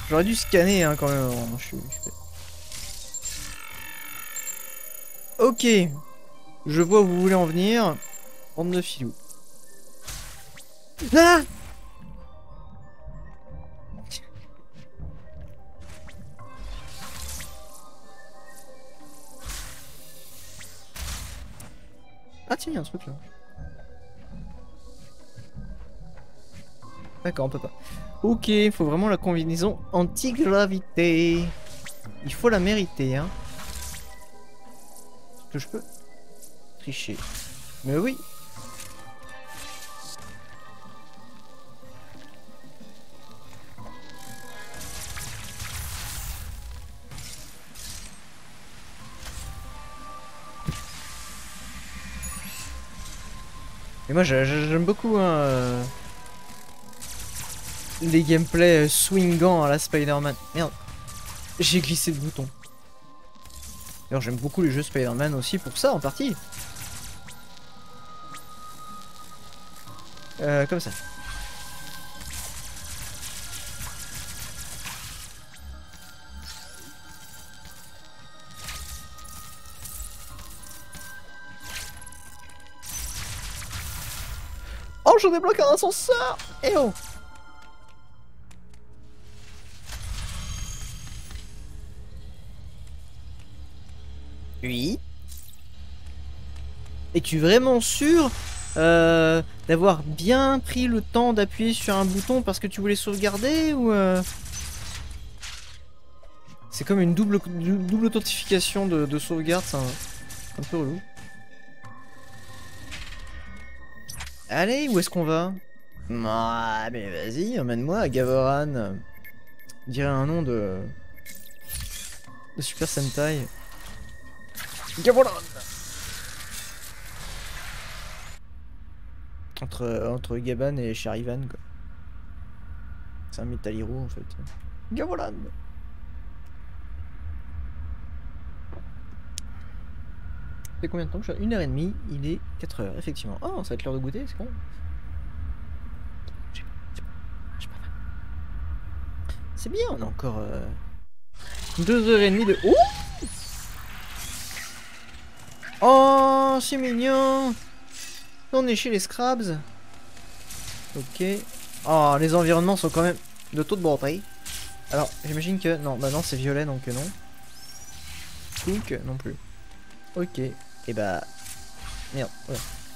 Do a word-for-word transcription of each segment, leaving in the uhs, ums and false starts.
J'aurais dû scanner hein, quand même. Hein, je suis... Ok. Je vois où vous voulez en venir. Bande de filous. Ah! Ah tiens, il y a un truc là. D'accord, on peut pas. Ok, il faut vraiment la combinaison anti-gravité. Il faut la mériter, hein. Est-ce que je peux tricher? Mais oui. Et moi j'aime beaucoup hein, euh, les gameplays swingants à la Spider-Man. Merde, j'ai glissé le bouton. D'ailleurs j'aime beaucoup les jeux Spider-Man aussi pour ça en partie. Euh, comme ça. Oh, je débloque un ascenseur. Eh oh. Oui. Es-tu vraiment sûr euh, d'avoir bien pris le temps d'appuyer sur un bouton parce que tu voulais sauvegarder ou euh... C'est comme une double, double authentification de, de sauvegarde, c'est un, un peu relou. Allez, où est-ce qu'on va? Ah, mais vas-y, emmène-moi à Gavoran. On dirait un nom de... de Super Sentai. Gavoran. Entre, entre Gaban et Charivan, quoi. C'est un Metal Hero, en fait. Gavoran. Ça fait combien de temps que je suis à une heure trente? Il est quatre heures, effectivement. Oh, ça va être l'heure de goûter, c'est con. C'est bien, on a encore euh, deux heures trente de... Oh, oh c'est mignon. On est chez les Scrabs. Ok. Oh, les environnements sont quand même de toute beauté. Alors, j'imagine que... Non, bah non, c'est violet, donc non. Cook, non plus. Ok. Et bah... Merde, ouais.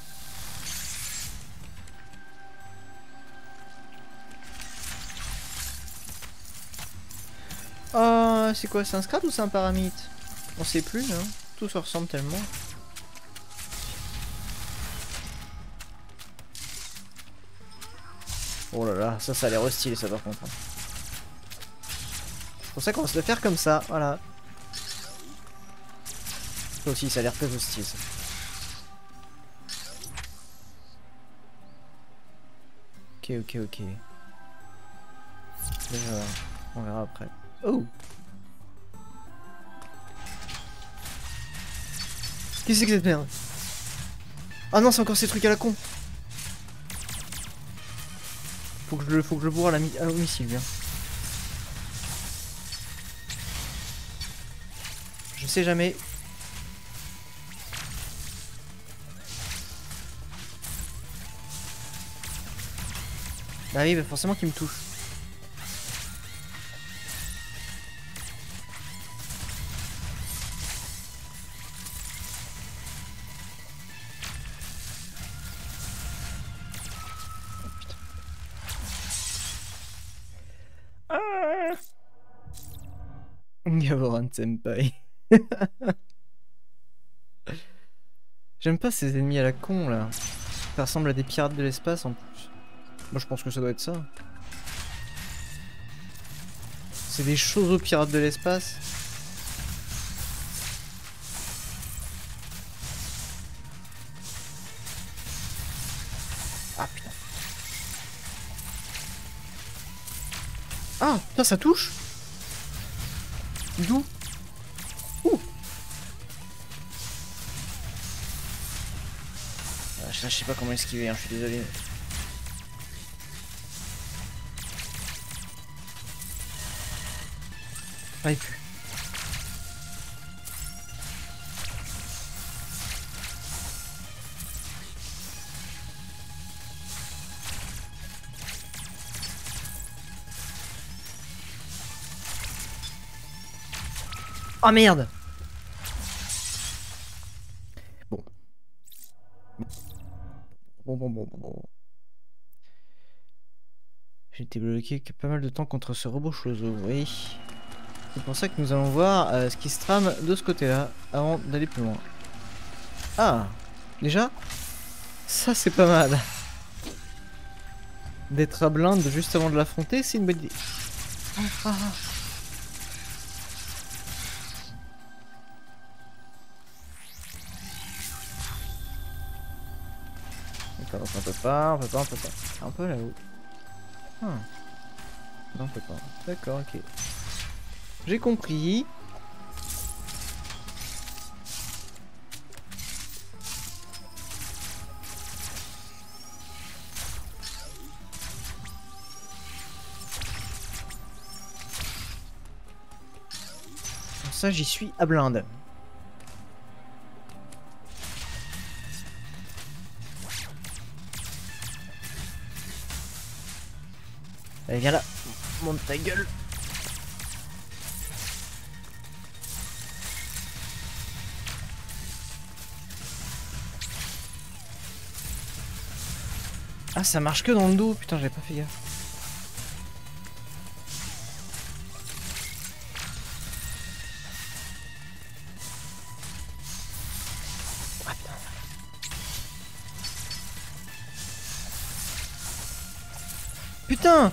Oh, c'est quoi? C'est un Scrab ou c'est un Paramite? On sait plus, hein. Tout se ressemble tellement. Oh là là, ça, ça a l'air stylé, ça par contre. C'est pour ça qu'on va se le faire comme ça, voilà. Ça aussi, ça a l'air très hostile, ça. Ok, ok, ok. Déjà, on verra après. Oh! Qu'est-ce que c'est que cette merde? Ah non, c'est encore ces trucs à la con! Faut que je, faut que je le bourre à la mi à l'homicile, bien. Je sais jamais. Bah oui, bah forcément qu'il me touche. Oh putain. Ah Gavoran Senpai. J'aime pas ces ennemis à la con là. Ça ressemble à des pirates de l'espace en plus. Moi je pense que ça doit être ça. C'est des choses aux pirates de l'espace. Ah putain. Ah putain, ça touche. D'où? Ouh. Ah, je sais pas comment esquiver, hein, je suis désolé. J'arrive plus. Oh merde. Bon. Bon, bon, bon, bon, bon. J'ai été bloqué pas mal de temps contre ce robot chozo, oui. C'est pour ça que nous allons voir euh, ce qui se trame de ce côté-là, avant d'aller plus loin. Ah, déjà, ça c'est pas mal. D'être à blinde juste avant de l'affronter, c'est une bonne idée. Ah, ah, ah. D'accord, donc on peut pas, on peut pas, on peut pas. Un peu là-haut. Ah. Non, on peut pas. D'accord, ok. J'ai compris. Pour ça, j'y suis à blinde. Allez, viens là. Monte ta gueule. Ah, ça marche que dans le dos. Putain, j'avais pas fait gaffe. Ah, putain. Putain!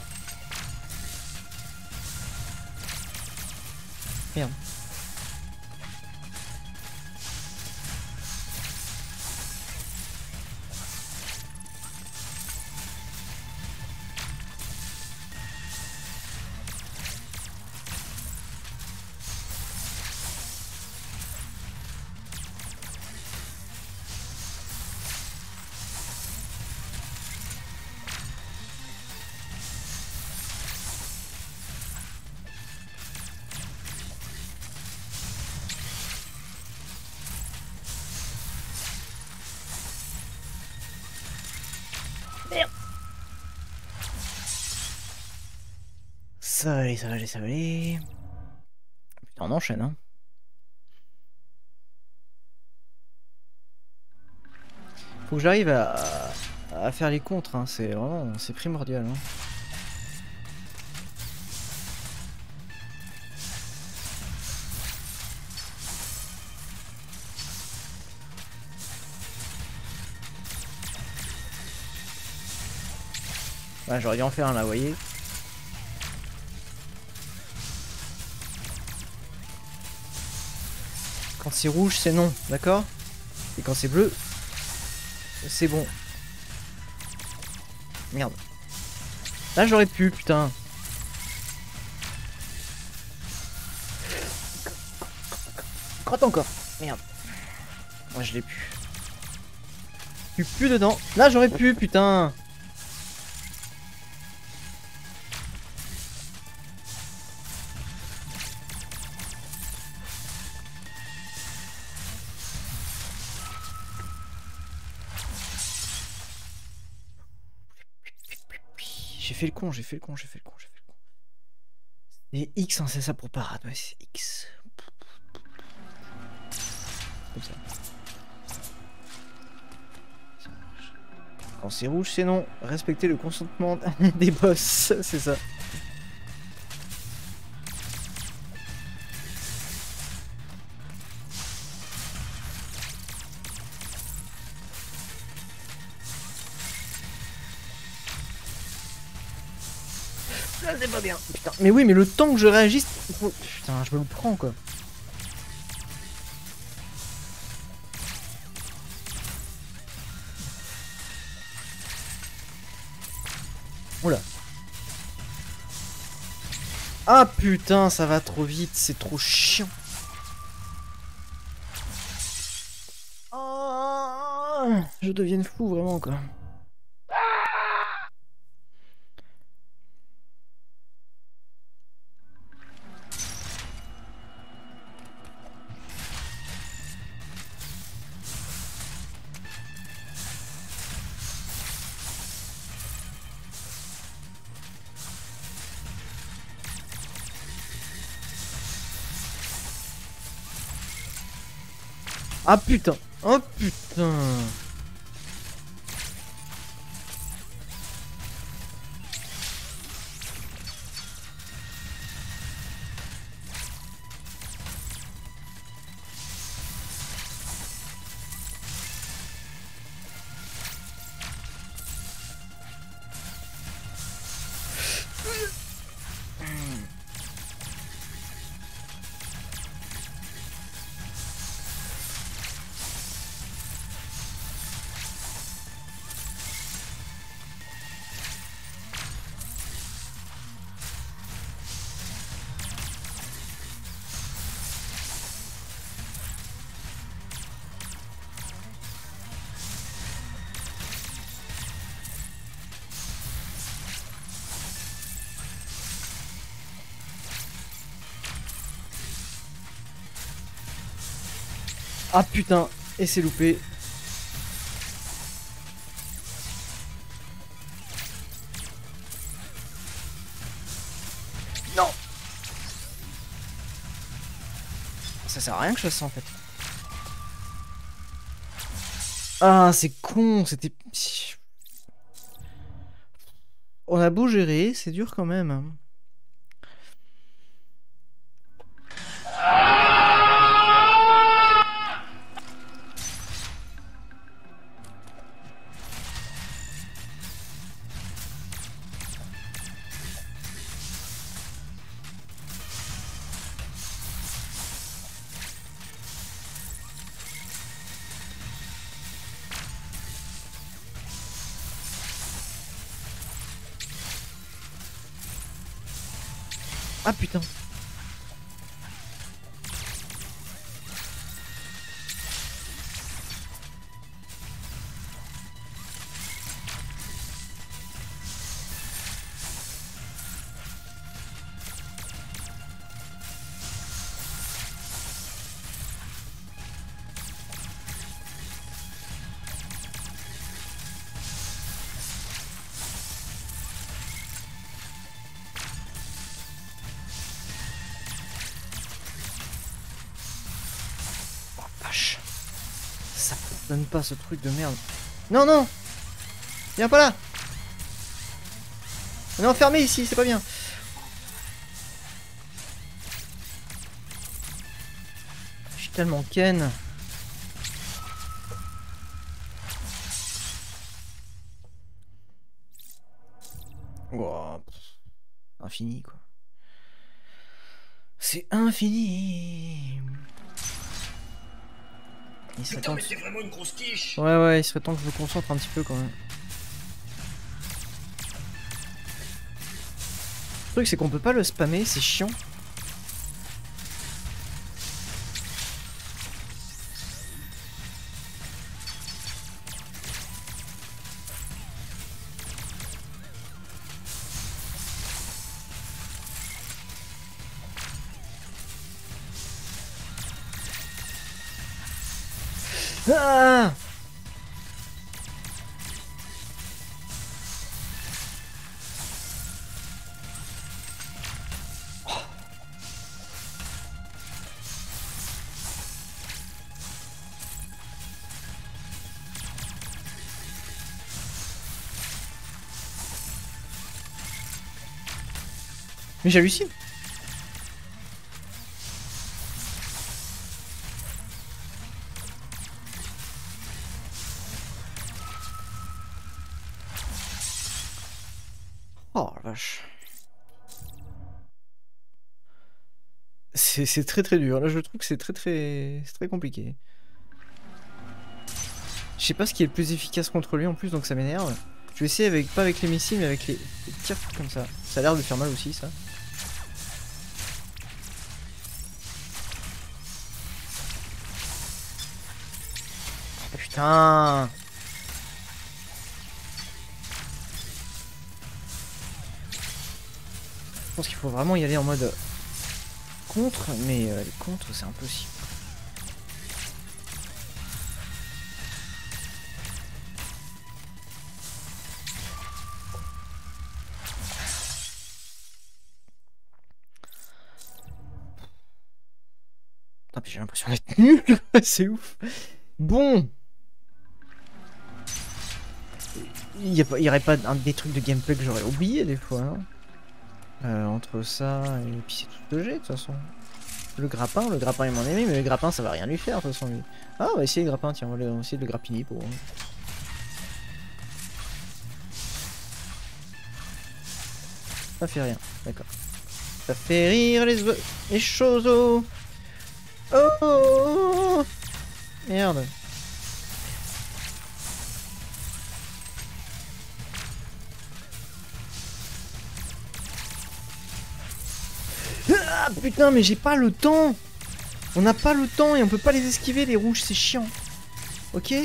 Merde. Merde. Ça va aller, ça va aller, ça va aller. Putain, on enchaîne, hein. Faut que j'arrive à, à faire les contres, hein. C'est vraiment, c'est primordial, hein. Ouais, j'aurais dû en faire un là, vous voyez. Quand c'est rouge, c'est non, d'accord? Et quand c'est bleu, c'est bon. Merde. Là, j'aurais pu, putain. Crotte encore. Merde. Moi, je l'ai pu. Je suis plus dedans. Là, j'aurais pu, putain. J'ai fait le con, j'ai fait le con, j'ai fait le con, j'ai fait le con. Et X, hein, c'est ça pour parade, ouais, c'est X. Comme ça. Ça marche. Quand c'est rouge, c'est non. Respectez le consentement des boss, c'est ça. Là, c'est pas bien. Putain, mais oui, mais le temps que je réagisse... Putain, je me le prends, quoi. Oula. Ah putain, ça va trop vite, c'est trop chiant. Oh, je deviens fou, vraiment, quoi. Ah putain. Oh putain. Ah putain, et c'est loupé. Non. Ça sert à rien que je fasse ça en fait. Ah c'est con, c'était... On a beau gérer, c'est dur quand même. Ah putain. Ça donne pas ce truc de merde. Non, non. Viens pas là. On est enfermé ici, c'est pas bien. Je suis tellement ken. Wow. Infini quoi. C'est infini. Il serait temps que... c'est vraiment une grosse quiche. Ouais ouais, il serait temps que je me concentre un petit peu quand même. Le truc c'est qu'on peut pas le spammer, c'est chiant. Ah! Mais j'hallucine. Oh la vache. C'est très très dur. Là je trouve que c'est très très... c'est très compliqué. Je sais pas ce qui est le plus efficace contre lui en plus, donc ça m'énerve. Je vais essayer avec, pas avec les missiles, mais avec les, les tirs comme ça. Ça a l'air de faire mal aussi, ça. Oh, putain! Je pense qu'il faut vraiment y aller en mode contre, mais euh, les contre, c'est impossible. puis j'ai l'impression d'être nul. C'est ouf. Bon. Il n'y aurait pas un, des trucs de gameplay que j'aurais oublié des fois. Hein. Euh, entre ça et puis c'est tout ce que j'ai de toute façon. Le grappin, le grappin est mon ennemi, mais le grappin ça va rien lui faire de toute façon. Lui. Ah, on va essayer le grappin, tiens, on va, on va essayer de le grappiner pour. Ça fait rien, d'accord. Ça fait rire les, les choses. Oh, oh, oh. Merde. Ah putain, mais j'ai pas le temps. On n'a pas le temps et on peut pas les esquiver les rouges, c'est chiant. Ok.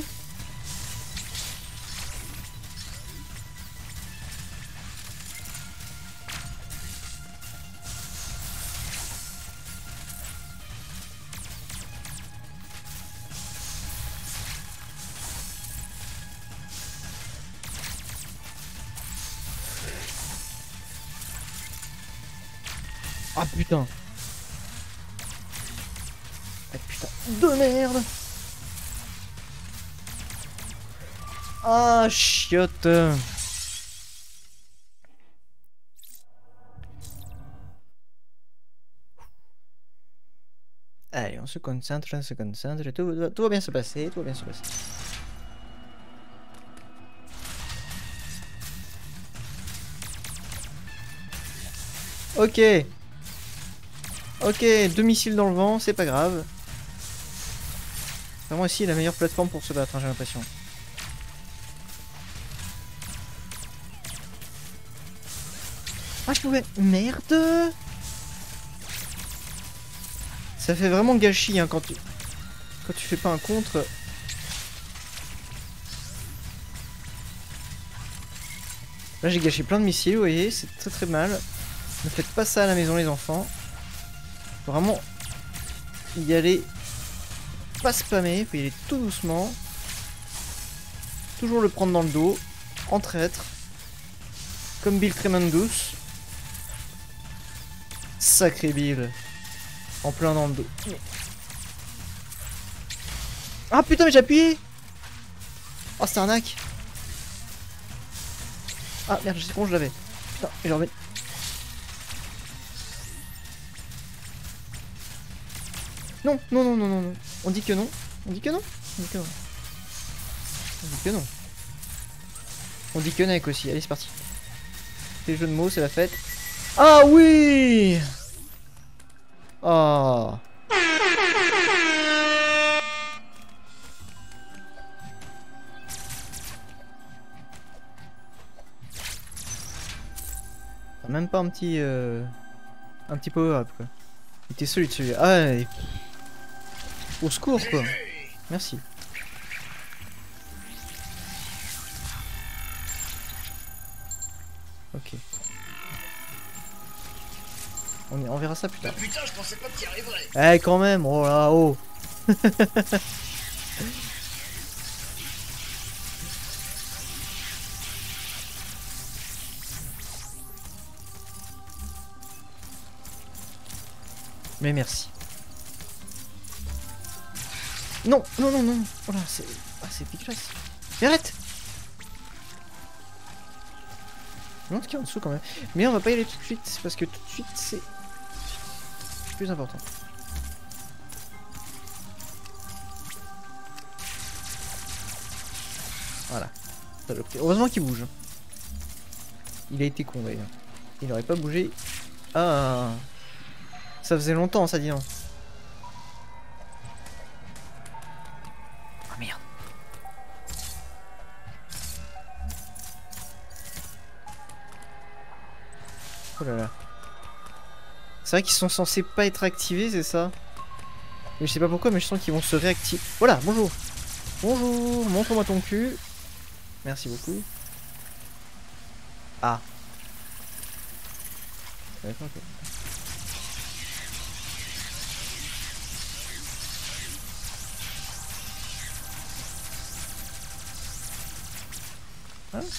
Ah putain. Ah putain de merde. Ah chiotte. Allez, on se concentre, on se concentre, tout, tout va bien se passer, tout va bien se passer. Ok. Ok, deux missiles dans le vent, c'est pas grave. Vraiment ici la meilleure plateforme pour se battre, hein, j'ai l'impression. Ah, je pouvais... Merde. Ça fait vraiment gâchis hein, quand tu... Quand tu fais pas un contre... Là j'ai gâché plein de missiles, vous voyez, c'est très très mal. Ne faites pas ça à la maison les enfants. Faut vraiment y aller, pas spammer, faut y aller tout doucement. Toujours le prendre dans le dos, en traître. Comme Bill Tremendous. Sacré Bill. En plein dans le dos. Ah putain mais j'ai appuyé. Oh c'est un hack. Ah merde, je sais comment je l'avais. Putain, et je remets. Non, non, non, non, non, non. On dit que non. On dit que non. On dit que non. On dit que non. On dit que neck aussi. Allez, c'est parti. C'est le jeu de mots, c'est la fête. Ah oui. Oh. Même pas un petit euh, un petit power up quoi. Il était solide celui-là. Ah et... Au secours quoi. Merci. Ok. On, on verra ça plus tard. Bah putain, je pensais pas que t'y arriverais. Eh quand même, oh là, oh. Mais merci. Non, non, non, non. Oh là, c'est... Ah, c'est dégueulasse. Mais arrête. Je me demande qu'il y a en dessous quand même. Mais on va pas y aller tout de suite, parce que tout de suite, c'est... plus important. Voilà. Heureusement qu'il bouge. Il a été con d'ailleurs. Il aurait pas bougé. Ah. Ça faisait longtemps ça dit non. Ah merde. Oh là là. C'est vrai qu'ils sont censés pas être activés, c'est ça? Mais je sais pas pourquoi, mais je sens qu'ils vont se réactiver. Voilà, bonjour. Bonjour, montre-moi ton cul. Merci beaucoup. Ah. D'accord, ok. Ah.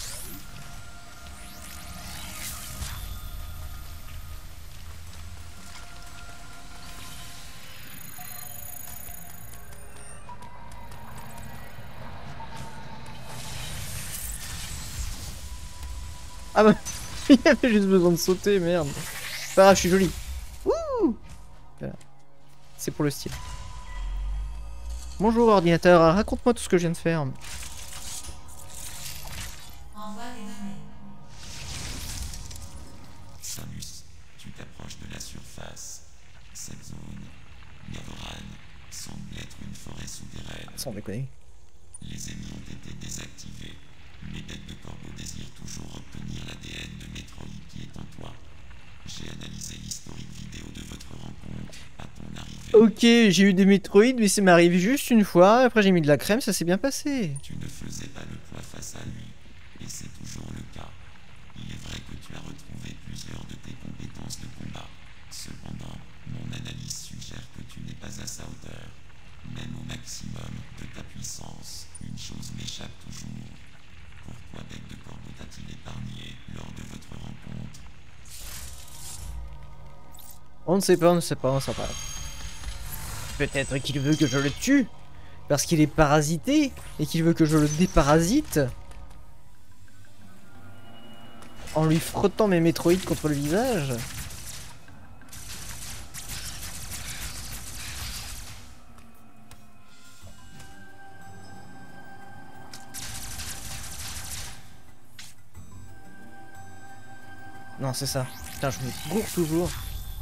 Ah bah, il avait juste besoin de sauter, merde. C'est pas grave, je suis joli. Wouh. Voilà. C'est pour le style. Bonjour ordinateur, raconte-moi tout ce que je viens de faire. Samus, tu t'approches de la surface. Cette zone, Nevoran, semble être une forêt souterraine. Sans déconner. Les ennemis ont été désactivés. Mais Bête de Corbeau désire toujours obtenir l'A D N de Metroid qui est en toi. J'ai analysé l'historique vidéo de votre rencontre à ton arrivée. Ok, j'ai eu des métroïdes, mais ça m'arrive juste une fois. Après, j'ai mis de la crème, ça s'est bien passé. Tu ne faisais pas le poids face à lui, et c'est toujours le cas. Il est vrai que tu as retrouvé plusieurs de tes compétences de combat. Cependant, mon analyse suggère que tu n'es pas à sa hauteur. Même au maximum de ta puissance, une chose m'échappe toujours. Pourquoi Bec de Corbeau t'a-t-il épargné lors de votre rencontre? On ne sait pas, on ne sait pas, on ne sait pas. Peut-être qu'il veut que je le tue, parce qu'il est parasité, et qu'il veut que je le déparasite. En lui frottant mes métroïdes contre le visage. Non, c'est ça. Putain, je me gourre toujours.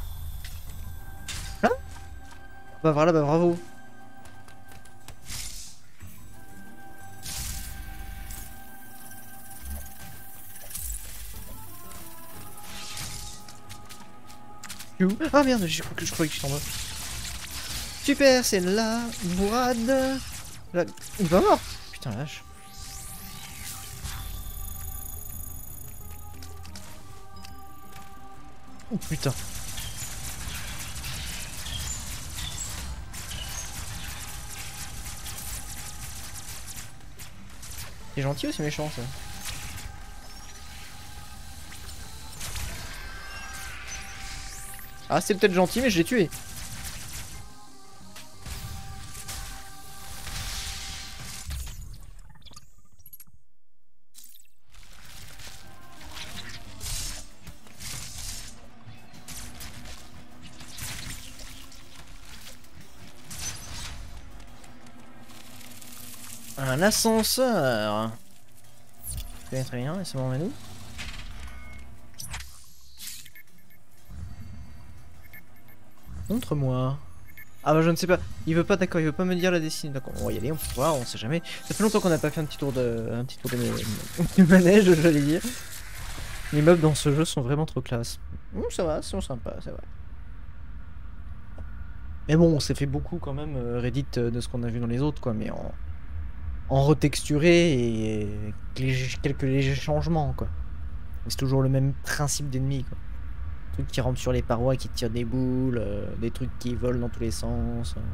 Hein? Bah voilà, bah bravo. Je suis où? Ah merde, je crois que je croyais que j'étais en bas. Super, c'est la bourrade. La... Il va mort. Putain, la vache. Oh putain. C'est gentil ou c'est méchant ça? Ah, c'est peut-être gentil, mais je l'ai tué. Un ascenseur. Très très bien, et ça m'emmène où? Montre-moi. Ah bah je ne sais pas. Il veut pas, d'accord, il veut pas me dire la destinée. D'accord, on va y aller, on peut voir, on sait jamais. Ça fait longtemps qu'on n'a pas fait un petit tour de, un petit tour de, de manège, j'allais dire. Les meubles dans ce jeu sont vraiment trop classe. Hum, ça va, c'est sympa, c'est vrai. Mais bon, on s'est fait beaucoup quand même, euh, Reddit, euh, de ce qu'on a vu dans les autres, quoi, mais en, en retexturé et avec léger- quelques légers changements, quoi. Mais c'est toujours le même principe d'ennemi, quoi. Des trucs qui rampent sur les parois, qui tirent des boules, euh, des trucs qui volent dans tous les sens. euh.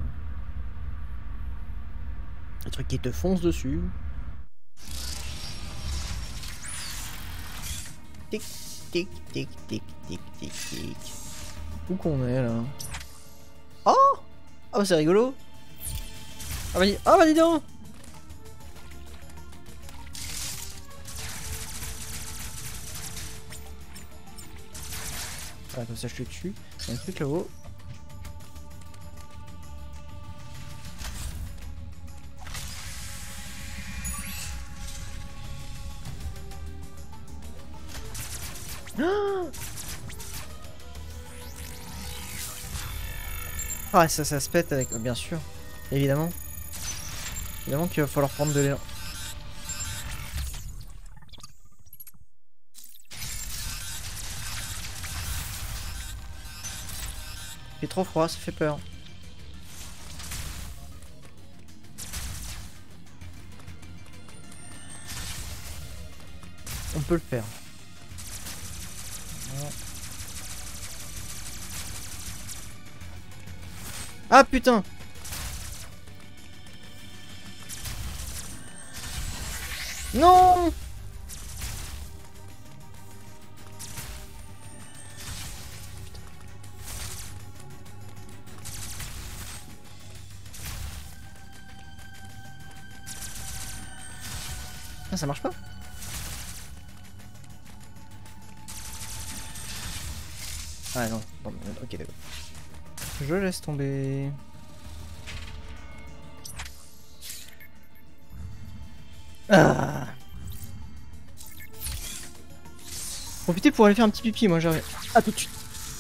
Des trucs qui te foncent dessus. Tic, tic, tic, tic, tic, tic, tic. Où qu'on est, là? Oh! Ah bah c'est rigolo! Ah bah dis, ah bah dis donc! Voilà, comme ça je te tue. Il y a un truc là-haut. Ah ça, ça se pète avec... Bien sûr. Évidemment. Évidemment qu'il va falloir prendre de l'élan. Il fait trop froid, ça fait peur. On peut le faire. Ah putain! Non! Ah, ça marche pas? Ah non, non, ok d'accord. Je laisse tomber. Ah. Profitez pour aller faire un petit pipi, moi j'arrive. À tout de suite.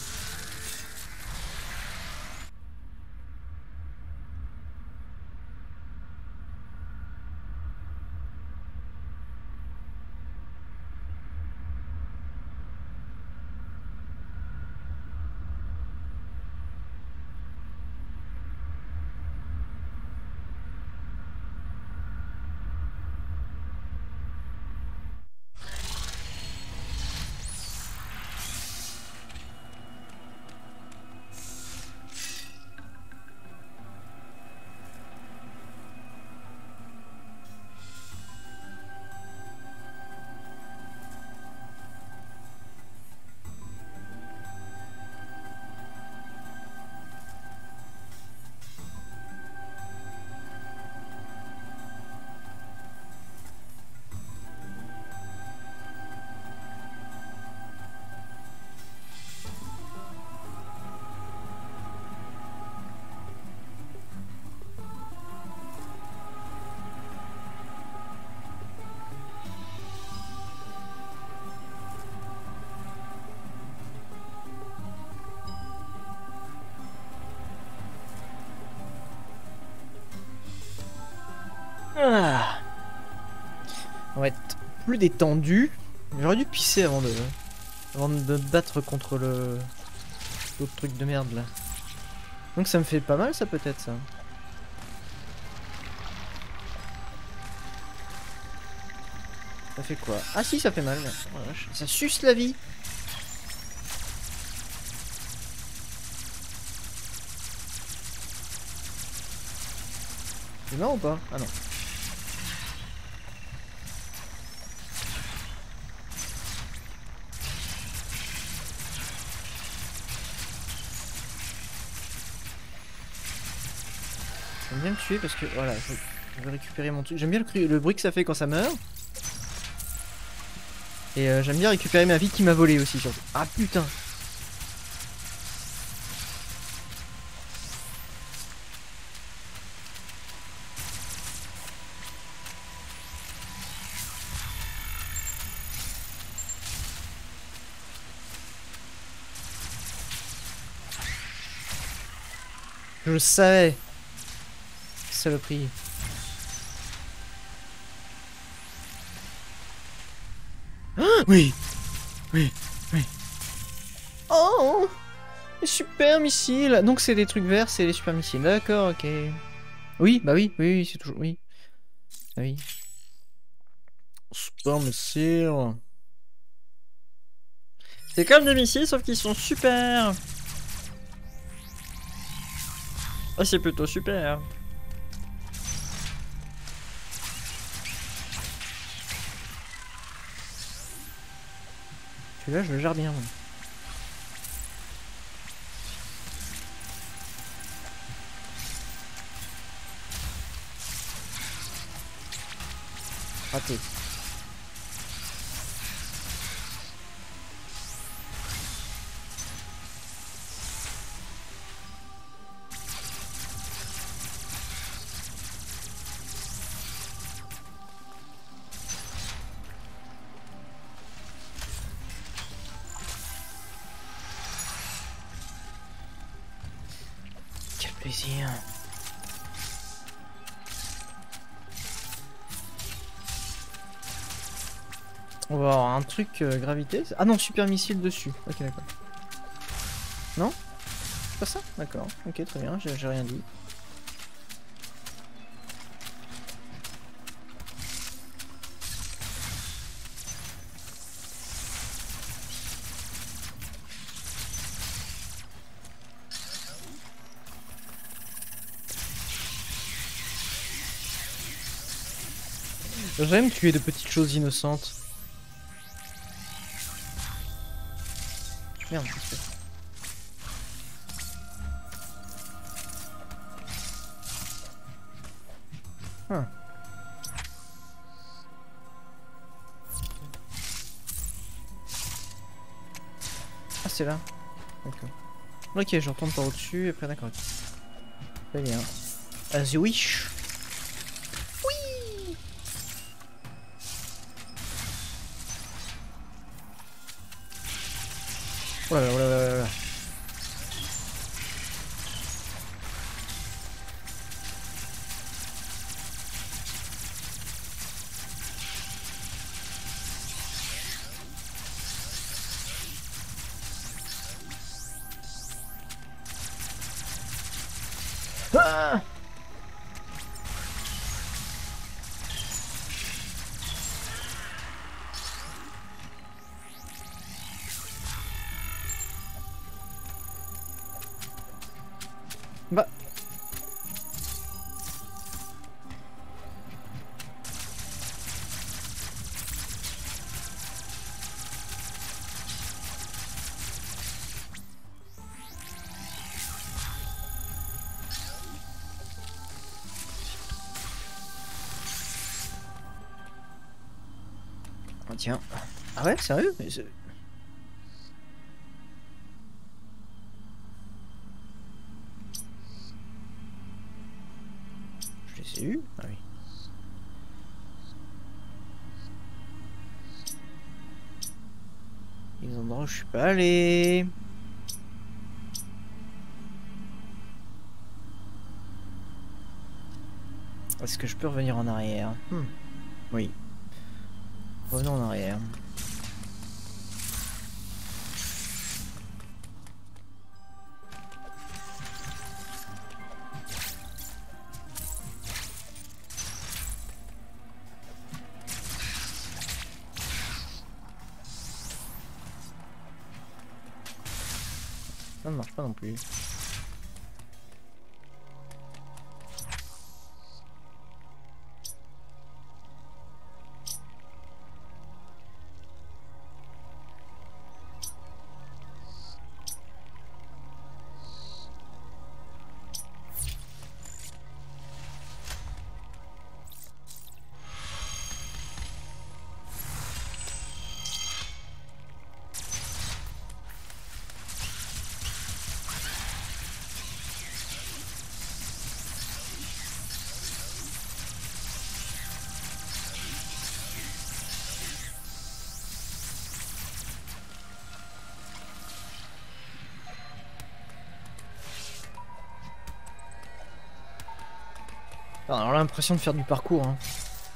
Ah. On va être plus détendu. J'aurais dû pisser avant de, avant de me battre contre le l'autre truc de merde là. Donc ça me fait pas mal ça peut-être ça. Ça fait quoi? Ah si ça fait mal. Oh, ça suce la vie. C'est marrant ou pas? Ah non. J'aime bien me tuer parce que voilà, je, je vais récupérer mon truc. J'aime bien le, le bruit que ça fait quand ça meurt. Et euh, j'aime bien récupérer ma vie qui m'a volé aussi surtout. Ah putain. Je le savais. Saloperie. Ah oui. Oui. Oui. Oh. Les super missiles. Donc c'est des trucs verts, c'est les super missiles. D'accord, ok. Oui, bah oui, oui, oui c'est toujours... Oui. Ah oui. Super missiles. C'est comme des missiles, sauf qu'ils sont super. Ah, c'est plutôt super. Celui-là, je le gère bien. Raté. Quel plaisir. On va avoir un truc euh, gravité. Ah non, super missile dessus. Ok, d'accord. Non? C'est pas ça? D'accord. Ok, très bien, j'ai rien dit. J'aime tuer de petites choses innocentes. Merde, qu'est-ce que c'est? Ah. Ah, c'est là. D'accord. Ok, je retourne par au-dessus, et après d'accord. Très bien. As you wish. Oui. Oh là là, oh là là là là. Ah! Bah. Oh, tiens. Ah ouais, sérieux? Mais c'est- je les ai eus? Ah oui. Les endroits où je suis pas allé. Est-ce que je peux revenir en arrière? Hmm. Oui. Revenons en arrière. Ça ne marche pas non plus. Alors l'impression de faire du parcours. Hein.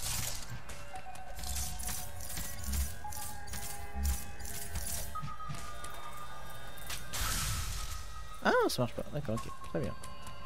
Ah, ça marche pas. D'accord, ok, très bien.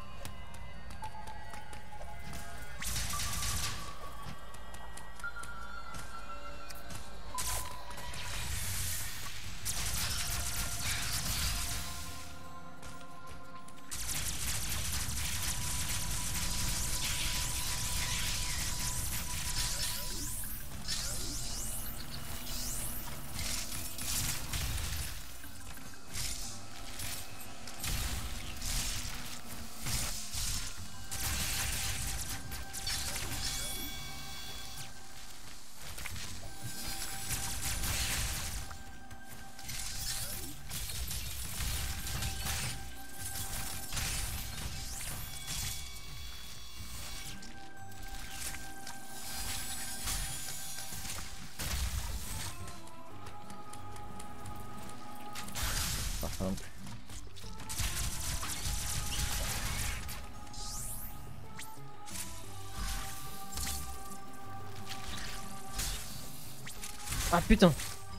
Parfait non plus. Ah putain.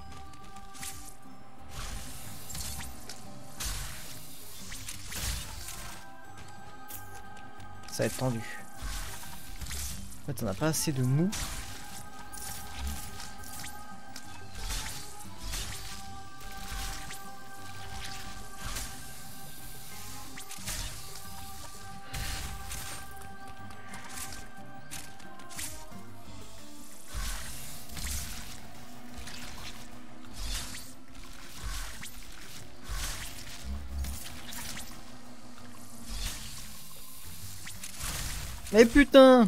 Ça va être tendu. En fait, on n'a pas assez de mou. Mais putain!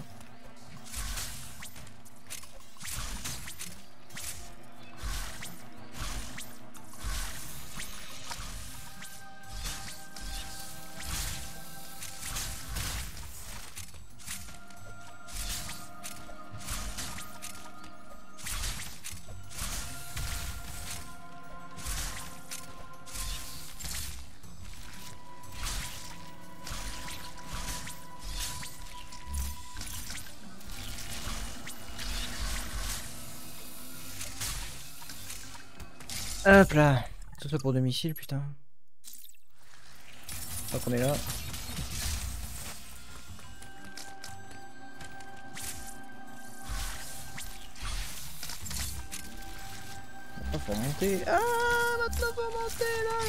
Hop là. Tout ça pour deux missiles, putain. Donc on est là. Maintenant faut monter. Ah, maintenant faut monter là.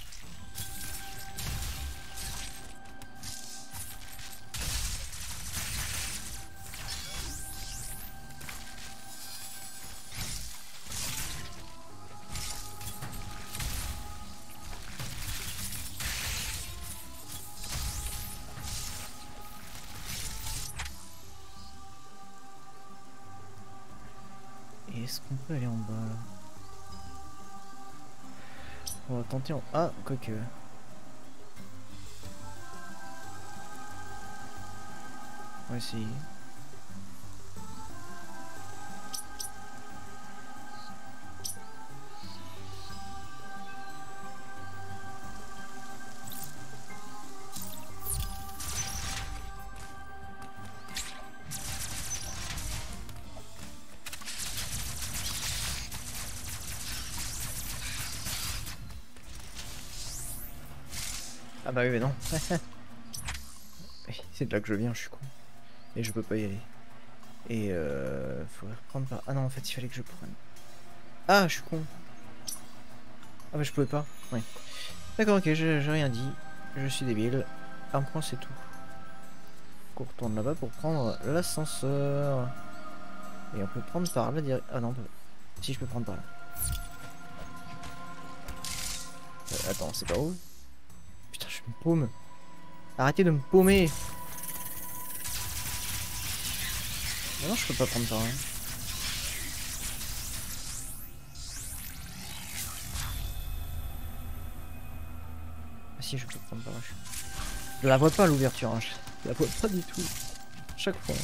Est-ce qu'on peut aller en bas là? On va tenter en... Ah, quoique... On va essayer. Ah bah oui mais non. C'est de là que je viens, je suis con. Et je peux pas y aller. Et euh... faudrait reprendre par... Ah non en fait il fallait que je prenne. Ah je suis con. Ah bah je pouvais pas. Ouais. D'accord ok, j'ai rien dit. Je suis débile. Un point c'est tout. On retourne là-bas pour prendre l'ascenseur. Et on peut prendre par là direct. Ah non, on peut... si je peux prendre par là. Euh, attends, c'est pas où? Putain, je me paume. Arrêtez de me paumer. Ah non, je peux pas prendre par là. Ah si, je peux prendre par là. Je la vois pas l'ouverture. Hein. Je la vois pas du tout. Chaque fois.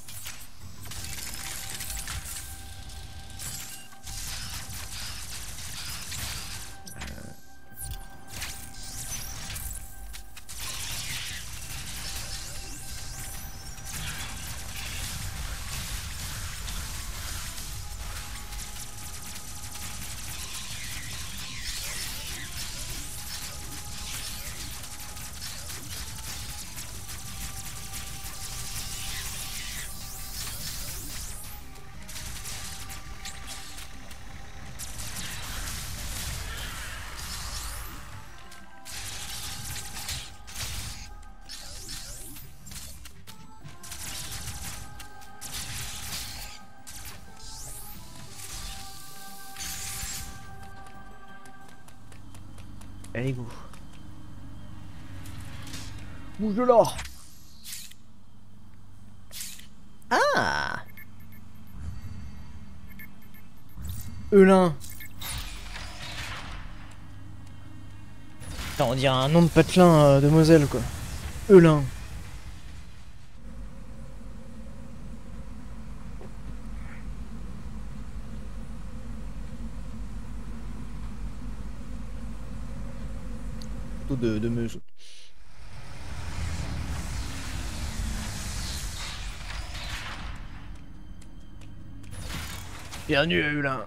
Allez, go. Bouge de l'or. Ah Eulin. On dirait un nom de patelin euh, de Moselle, quoi. Eulin. De, de Meuse. Bienvenue à Eulin.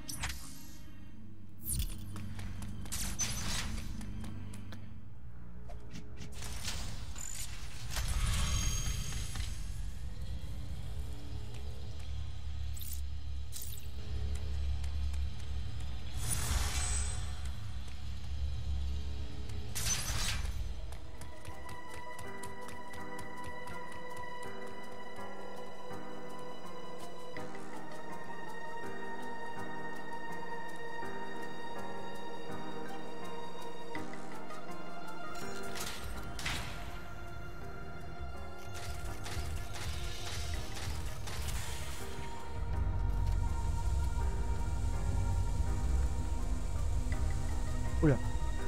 Oula.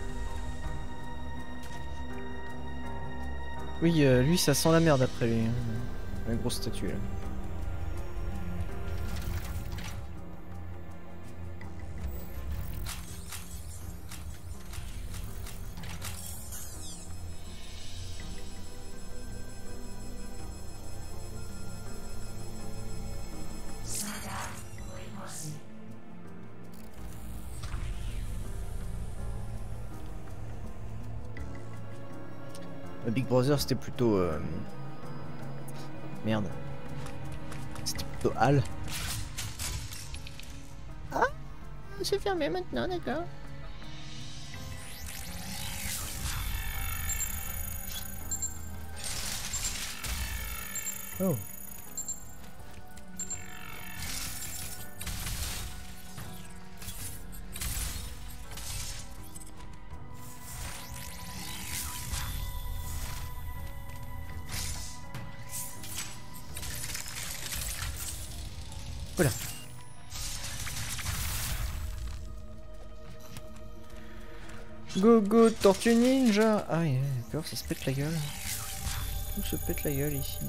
Oui, euh, lui, ça sent la merde après lui. Hein. La grosse statue là. Big Brother c'était plutôt... Euh... Merde. C'était plutôt Hal. Ah, c'est fermé maintenant, d'accord. Oh. Voilà. Go go Tortue Ninja. Ah yeah, d'accord, ça se pète la gueule. Tout se pète la gueule ici.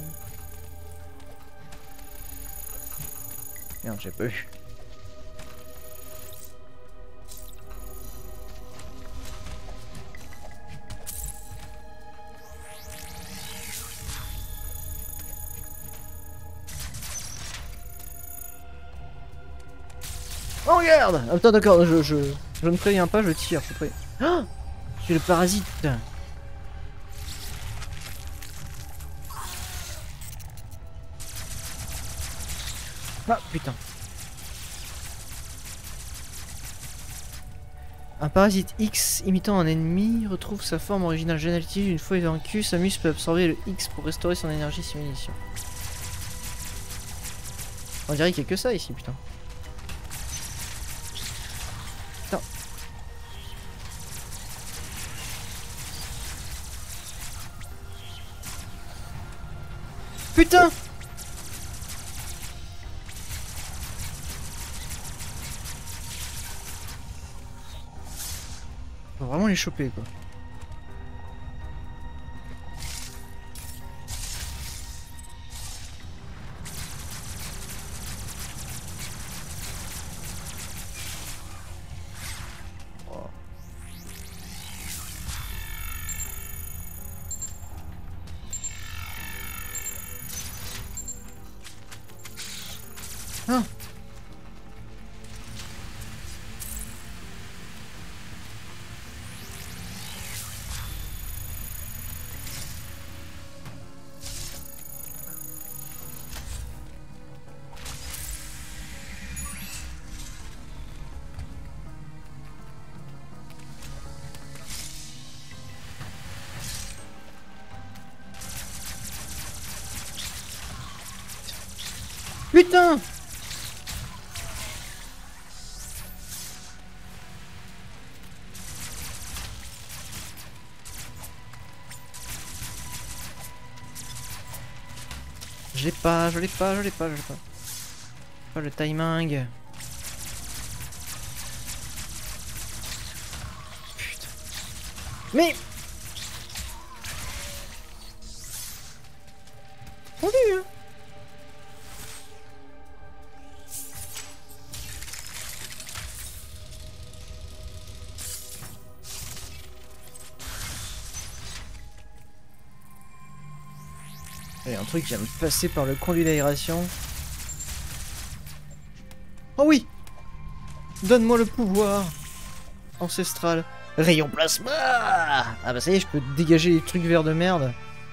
Merde, j'ai pas eu. Oh regarde. Ah putain d'accord, je, je, je ne préviens pas, je tire, je préviens. Ah, je suis le parasite. Ah putain. Un parasite X imitant un ennemi retrouve sa forme originale génétique une fois vaincu. Samus peut absorber le X pour restaurer son énergie si munitions. On dirait qu'il y a que ça ici, putain. Putain. Putain. Faut vraiment les choper quoi. Oh. Ah. Putain! Je l'ai pas, je l'ai pas, je l'ai pas, je l'ai pas. Pas le timing. Putain. Mais... Salut hein. Il y a un truc qui vient me passer par le conduit d'aération. Oh oui! Donne-moi le pouvoir ancestral. Rayon plasma! Ah bah ça y est, je peux dégager les trucs verts de merde.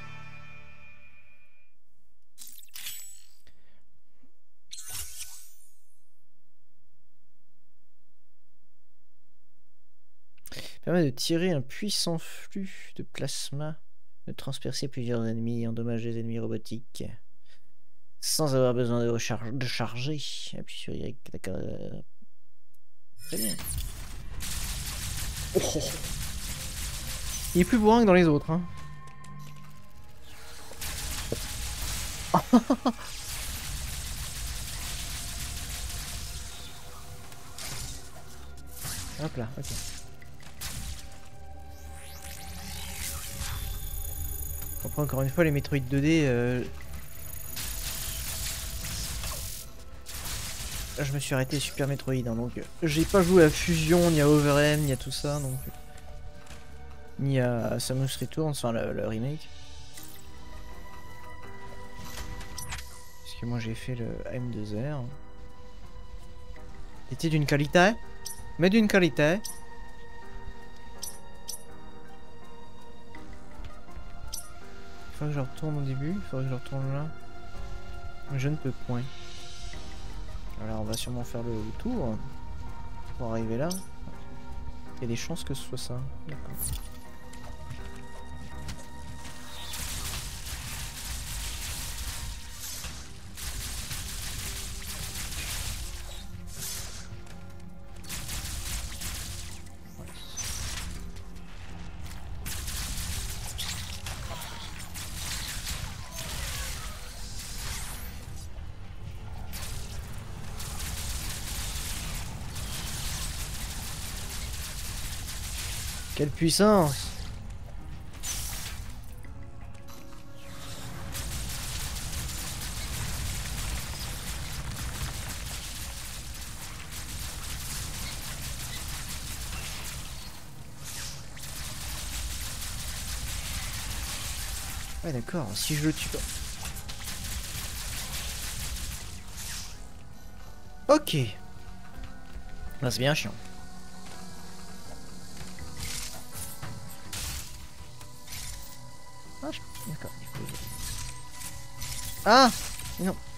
Permet de tirer un puissant flux de plasma, de transpercer plusieurs ennemis, endommager les ennemis robotiques, sans avoir besoin de, recharge, de charger. Appuie sur Y, d'accord. Très bien. Oh, oh. Il est plus bourrin que dans les autres, hein. Hop là, ok. Je comprends encore une fois les Metroid deux D. Euh... Je me suis arrêté Super Metroid, hein, donc euh, j'ai pas joué à Fusion, ni à Overm, ni à tout ça, donc euh, ni à Samus Returns, enfin le, le remake. Parce que moi j'ai fait le M deux R. Était d'une qualité, mais d'une qualité. faut que je retourne au début, il faudrait que je retourne là. Je ne peux point. Alors on va sûrement faire le, le tour pour arriver là. Il y a des chances que ce soit ça. D'accord. Quelle puissance! Ouais d'accord, si je le tue pas. Ok. Là c'est bien chiant. Ah, je... d'accord. Ah mais non.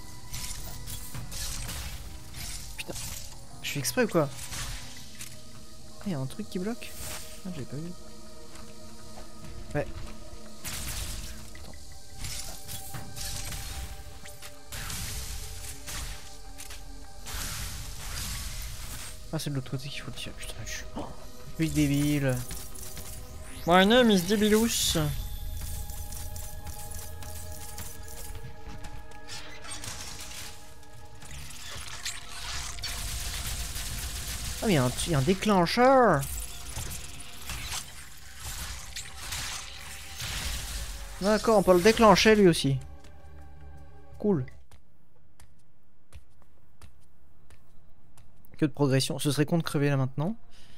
Putain. Je fais exprès ou quoi? Ah, il y a un truc qui bloque? Ah, j'avais pas vu. Ouais. Attends. Ah, c'est de l'autre côté qu'il faut le tirer. Putain, je suis... Oh, oui, débile. My name is Debilous. Ah mais il y, a un, il y a un déclencheur. D'accord, on peut le déclencher lui aussi. Cool. Que de progression. Ce serait con de crever là maintenant.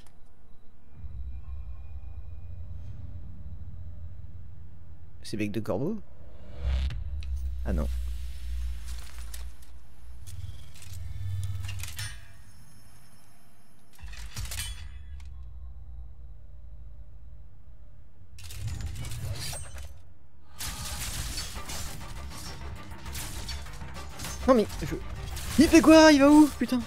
C'est bec de corbeau? Ah non. Non mais je... Il fait quoi? Il va où? Putain.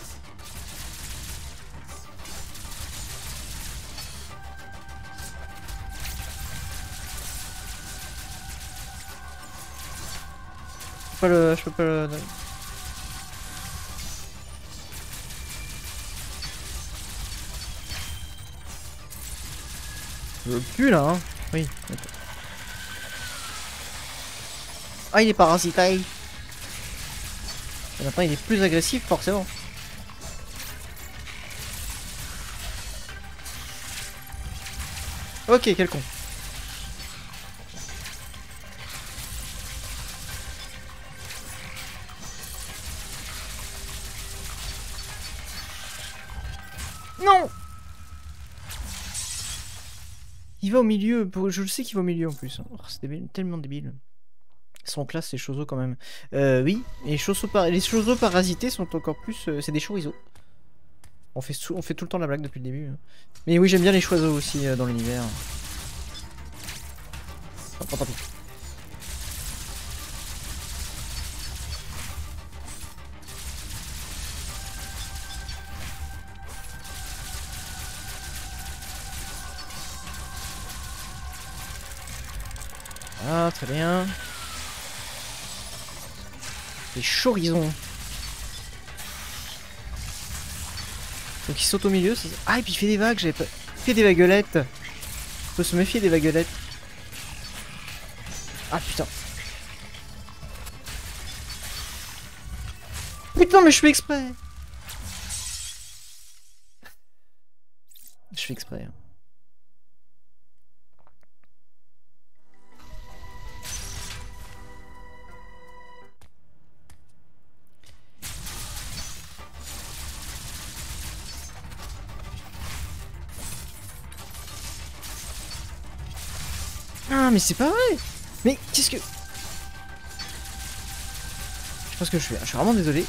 Je peux pas le... Je peux pas le... Je veux plus là hein. Oui. Ah il est parasité. Et maintenant il est plus agressif forcément. Ok, quel con. Non. Il va au milieu, je le sais qu'il va au milieu en plus. Oh, c'est débile, tellement débile. Son classe, c'est Chozo quand même. Euh, oui, les Chozo par... les Chozo parasités sont encore plus... Euh, c'est des chorizo. On fait, sou... on fait tout le temps la blague depuis le début. Hein. Mais oui, j'aime bien les choiseaux aussi euh, dans l'univers. Oh, tant pis. Ah, très bien. Les chorizons. Donc il saute au milieu. Ah, et puis il fait des vagues. J'avais pas... Il fait des vaguelettes. Faut se méfier des vaguelettes. Ah putain. Putain, mais je fais exprès. Je fais exprès. Ah mais c'est pas vrai. Mais qu'est-ce que... Je sais pas ce que je fais, je suis vraiment désolé.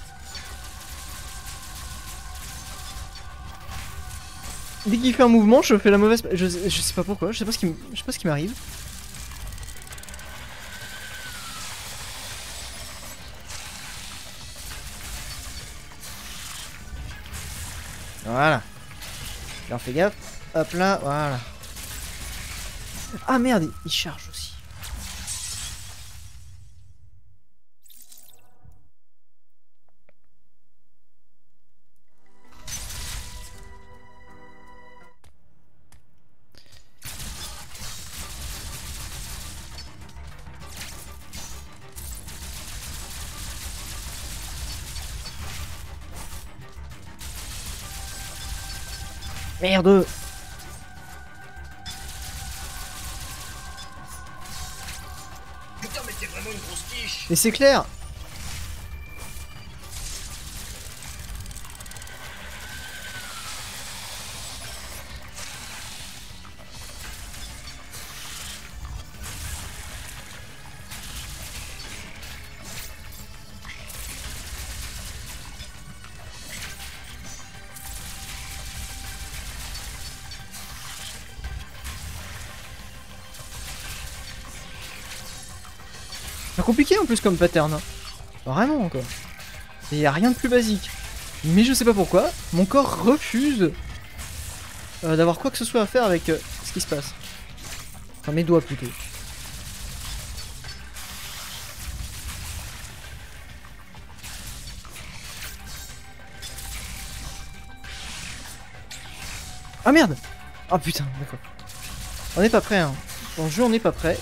Dès qu'il fait un mouvement, je fais la mauvaise... Je, je sais pas pourquoi, je sais pas ce qui, je sais pas ce qui m'arrive. Voilà. Alors fais gaffe. Hop là, voilà. Ah merde, il charge aussi. Merde. Putain, mais t'es vraiment une grosse quiche. Mais c'est clair. C'est compliqué en plus comme pattern. Hein. Vraiment quoi. Il n'y a rien de plus basique. Mais je sais pas pourquoi, mon corps refuse euh, d'avoir quoi que ce soit à faire avec euh, ce qui se passe. Enfin mes doigts plutôt. Ah merde. Ah putain, d'accord. On n'est pas prêt hein. Dans le jeu on n'est pas prêt.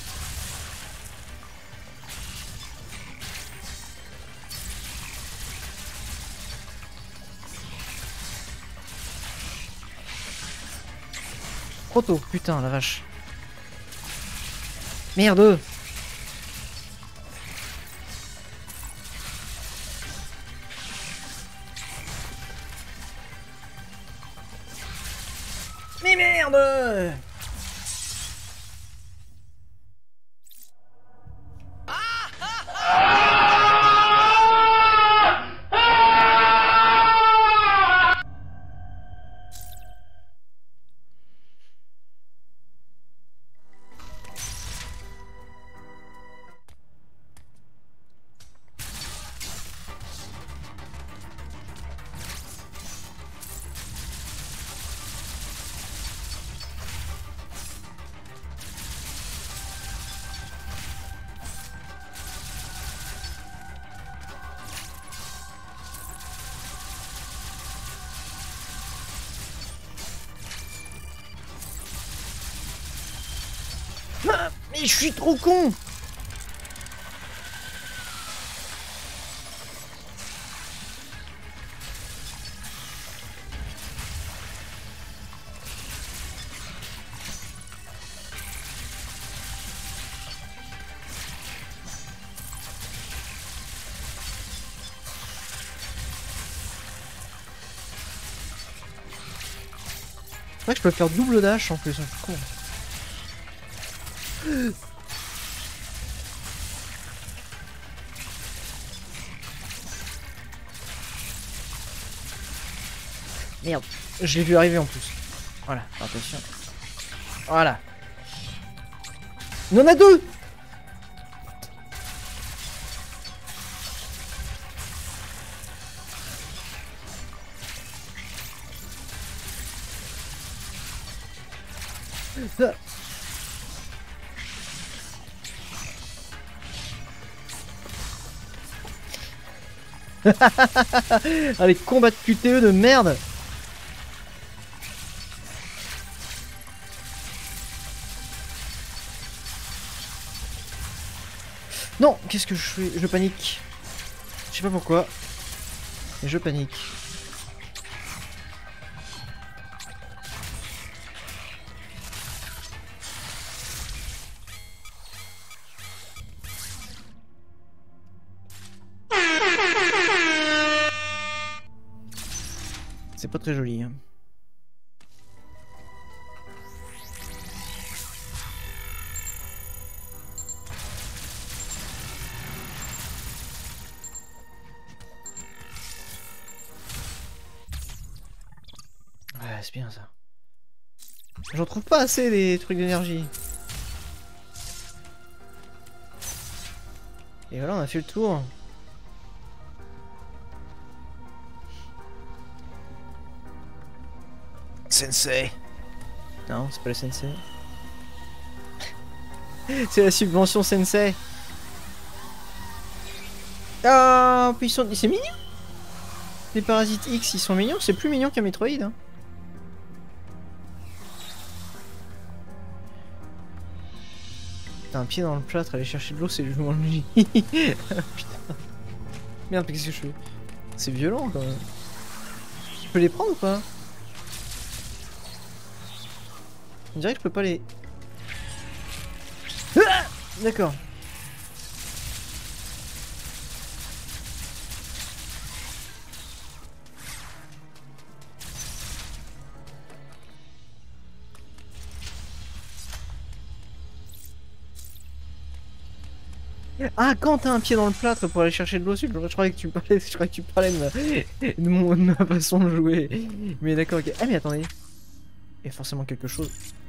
Trop tôt, putain la vache. Merde. Mais merde. Ah, mais je suis trop con. C'est vrai que je peux faire double dash en plus, c'est con. Merde, je l'ai vu arriver en plus. Voilà, attention. Voilà. Il en a deux. Ah. Allez, combat de Q T E de merde. Non, qu'est-ce que je fais? Je panique. Je sais pas pourquoi. Mais je panique. C'est pas très joli. Hein. Ouais, c'est bien ça. J'en trouve pas assez des trucs d'énergie. Et voilà, on a fait le tour. Sensei. Non, c'est pas le sensei. C'est la subvention sensei. Ah, puis ils sont... c'est mignon. Les parasites X, ils sont mignons. C'est plus mignon qu'un Metroid. Hein. T'as un pied dans le plâtre, aller chercher de l'eau, c'est juste mon lit. Putain. Merde, qu'est-ce que je fais? C'est violent quand même. Je peux les prendre ou pas? On dirait que je peux pas les... Ah, d'accord. Ah, quand t'as un pied dans le plâtre pour aller chercher de l'eau, je croyais que tu parlais, je croyais que tu parlais de ma, de, mon, de ma façon de jouer. Mais d'accord, ok. Ah mais attendez, il y a forcément quelque chose.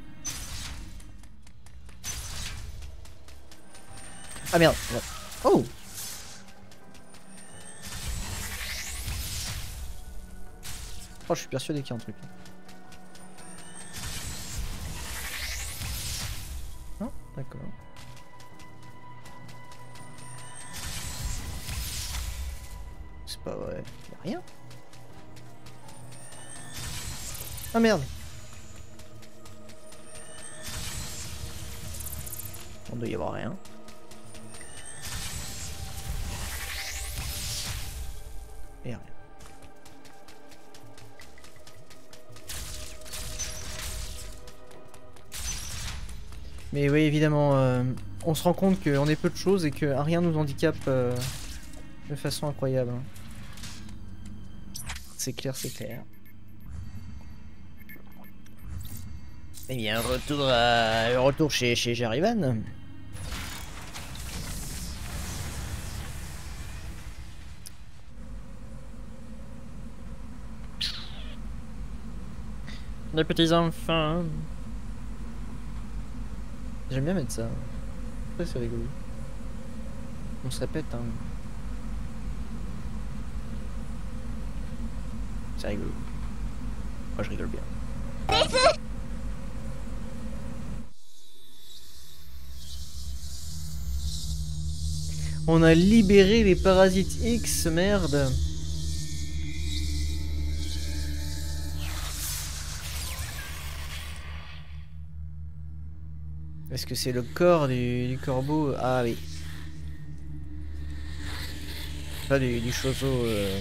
Ah merde. Oh. Oh, je suis persuadé qu'il y a un truc. Non, d'accord. C'est pas vrai. Y'a rien. Ah merde. On doit y avoir rien. Et rien. Mais oui, évidemment, euh, on se rend compte qu'on est peu de choses et que rien nous handicape euh, de façon incroyable. C'est clair, c'est clair. Eh bien, retour à... retour chez, chez Jarivan. Les petits enfants. J'aime bien mettre ça. Ça, c'est rigolo. On se répète, hein. C'est rigolo. Moi, je rigole bien. On a libéré les parasites X, merde. Est-ce que c'est le corps du, du corbeau? Ah oui. Pas du, du chozo. Euh...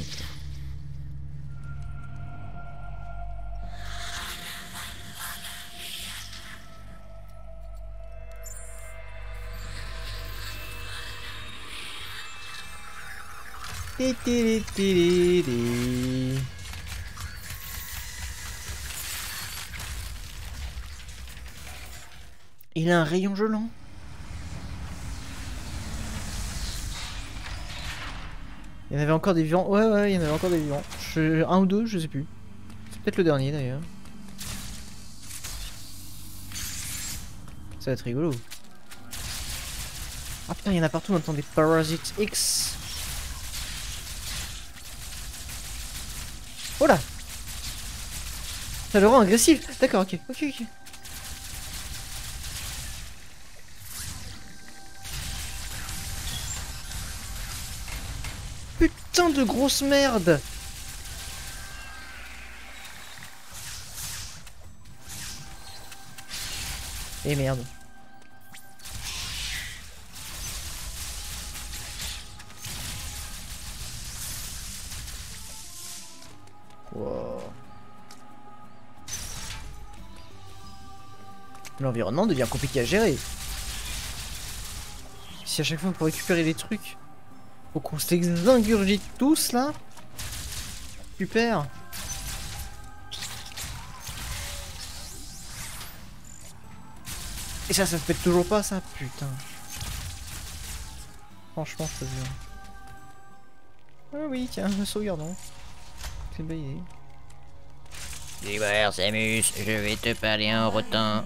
Ti, ti, ti, ti, ti. Il a un rayon gelant. Il y en avait encore des vivants. Ouais, ouais, il y en avait encore des vivants. Je... Un ou deux, je sais plus. C'est peut-être le dernier d'ailleurs. Ça va être rigolo. Ah putain, il y en a partout maintenant des parasites X. Oh là! Ça le rend agressif. D'accord, ok, ok, ok. Putain de grosse merde! Et merde. Wow. L'environnement devient compliqué à gérer. Si à chaque fois pour récupérer les trucs, faut qu'on se les ingurgite tous là. Super. Et ça, ça se pète toujours pas ça, putain. Franchement, je te jure. Ah oui, tiens, sauvegardons. C'est une bonne idée. Libre, Samus, je vais te parler en rotin.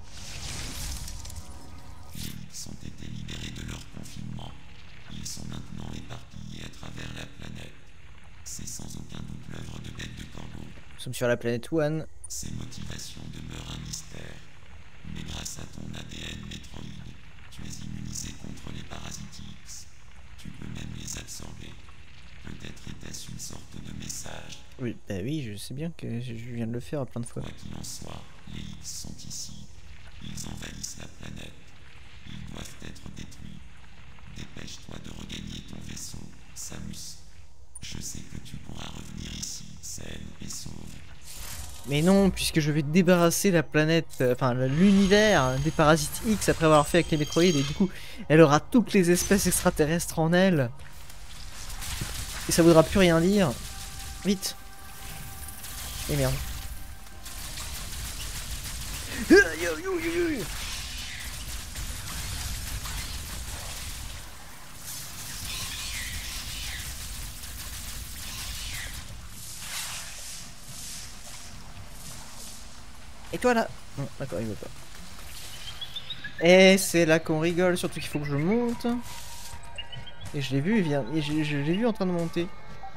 Les X ont été libérés de leur confinement. Ils sont maintenant éparpillés à travers la planète. C'est sans aucun doute l'œuvre de bêtes de corbeau. Nous sommes sur la planète One. Ses motivations demeurent un mystère, mais grâce à ton A D N Metroid, tu es immunisé contre les parasites X. Tu peux même les absorber. Peut-être était-ce une sorte de message. Oui, bah oui, je sais bien que je je viens de le faire plein de fois. Quoi qu'il en soit, les X sont ici. Ils envahissent la planète. Ils doivent être détruits. Dépêche-toi de regagner ton vaisseau, Samus. Je sais que tu pourras revenir ici, saine et sauve. Mais non, puisque je vais débarrasser la planète, euh, enfin l'univers des parasites X après avoir fait avec les Metroid, et du coup, elle aura toutes les espèces extraterrestres en elle. Et ça voudra plus rien dire. Vite. Et merde. Et toi là? Non, d'accord, il veut pas. Et c'est là qu'on rigole, surtout qu'il faut que je monte. Et je l'ai vu, il vient. Et je, je l'ai vu en train de monter.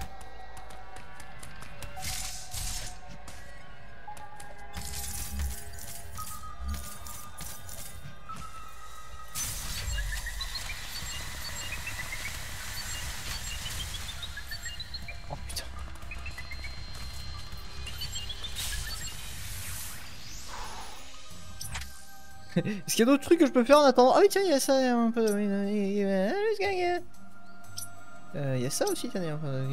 Oh putain. Est-ce qu'il y a d'autres trucs que je peux faire en attendant? Ah oui, tiens, il y a ça un peu. Il y a ça aussi, tiens.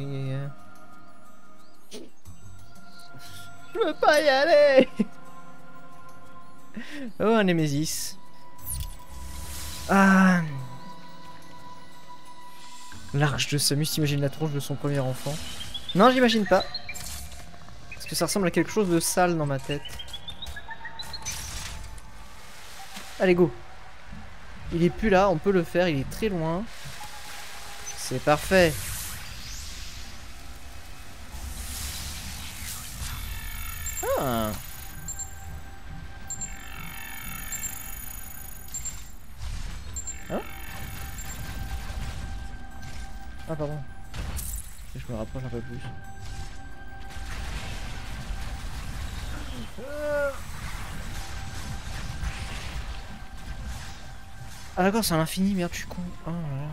Je veux pas y aller. Oh, un Nemesis. Ah. L'arche de Samus, t'imagines la tronche de son premier enfant? Non, j'imagine pas. Parce que ça ressemble à quelque chose de sale dans ma tête. Allez, go. Il est plus là, on peut le faire, il est très loin. C'est parfait. Ah. Hein? Ah pardon. Je me rapproche un peu plus. Ah d'accord, c'est à l'infini, merde, je suis con. Oh là là.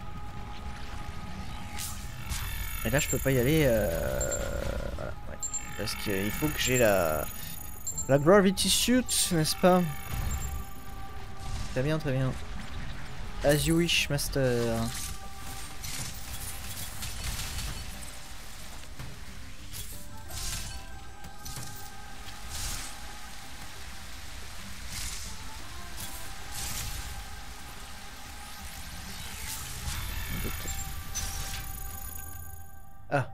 Et là, je peux pas y aller. Euh... Voilà, ouais. Parce qu'il faut que j'ai la... La Gravity Suit, n'est-ce pas? Très bien, très bien. As you wish, master. Ah.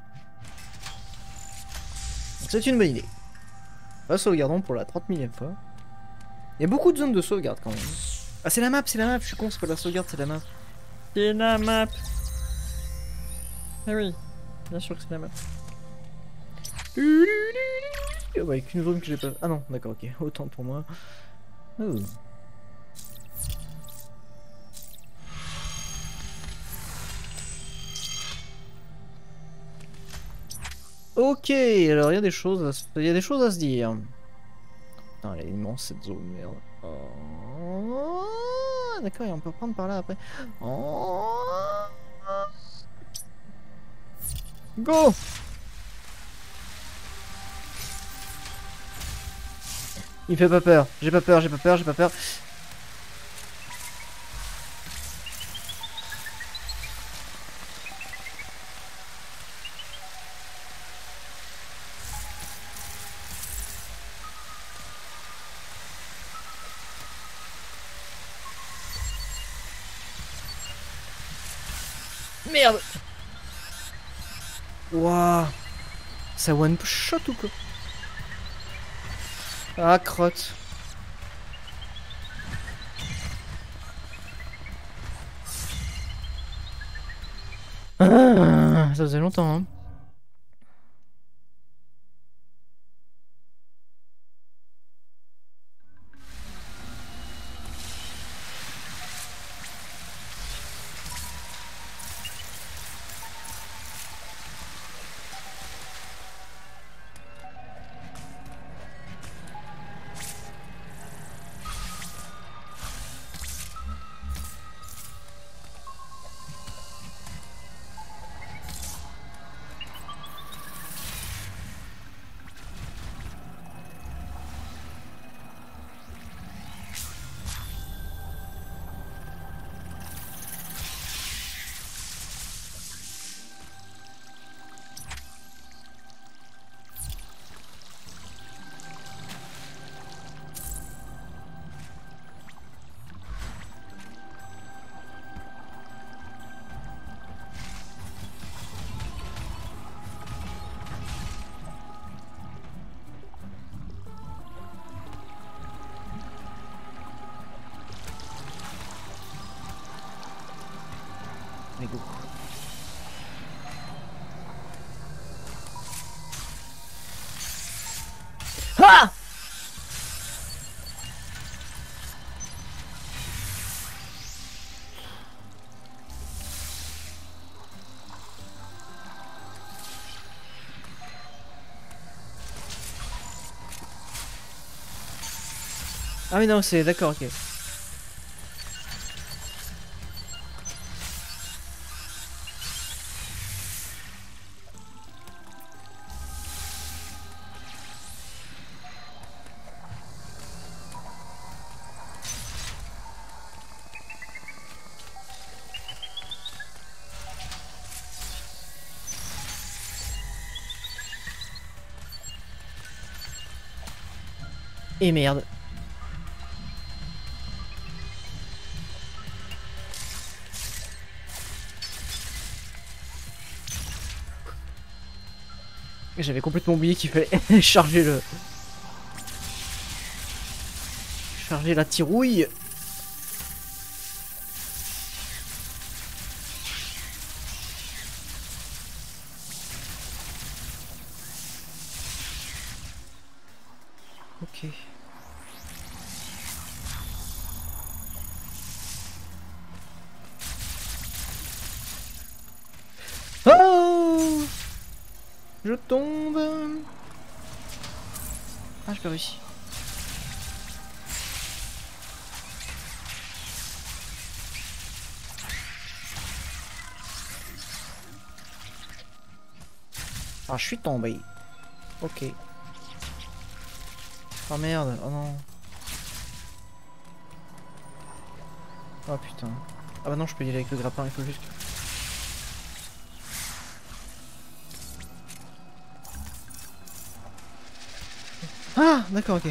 C'est une bonne idée. On va sauvegardons pour la trente millième fois. Il y a beaucoup de zones de sauvegarde quand même. Ah, c'est la map, c'est la map, je suis con, c'est pas la sauvegarde, c'est la map. C'est la map. Ah oui, bien sûr que c'est la map. Oh, bah, avec une zone que j'ai pas. Ah non, d'accord, ok, autant pour moi. Oh. Ok, alors il y a des choses à se... il y a des choses à se dire. Putain, elle est immense cette zone, merde. Oh... D'accord, et on peut prendre par là après. Oh... Go! Il fait pas peur, j'ai pas peur, j'ai pas peur, j'ai pas peur. Merde! Waouh! Ça one shot ou quoi? Ah, crotte. Ah, ça faisait longtemps, hein. frigo. Ah! Ah mais non, c'est d'accord, ok. Et merde. J'avais complètement oublié qu'il fallait charger le... Charger la tirouille. Ok. Oh! Je tombe. Ah, j'ai pas réussi. Ah, je suis tombé. Ok. Oh merde, oh non. Oh putain. Ah bah non, je peux y aller avec le grappin, il faut juste que... Ah, d'accord, ok.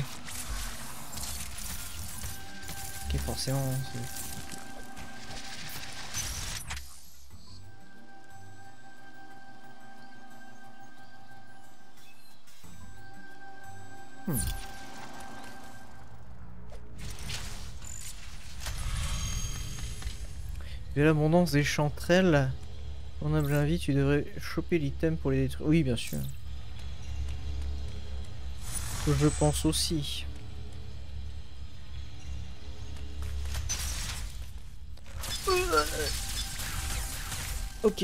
Ok, forcément, c'est... Hmm. De l'abondance des chanterelles. Mon humble avis, tu devrais choper l'item pour les détruire. Oui, bien sûr. Je pense aussi. Ok.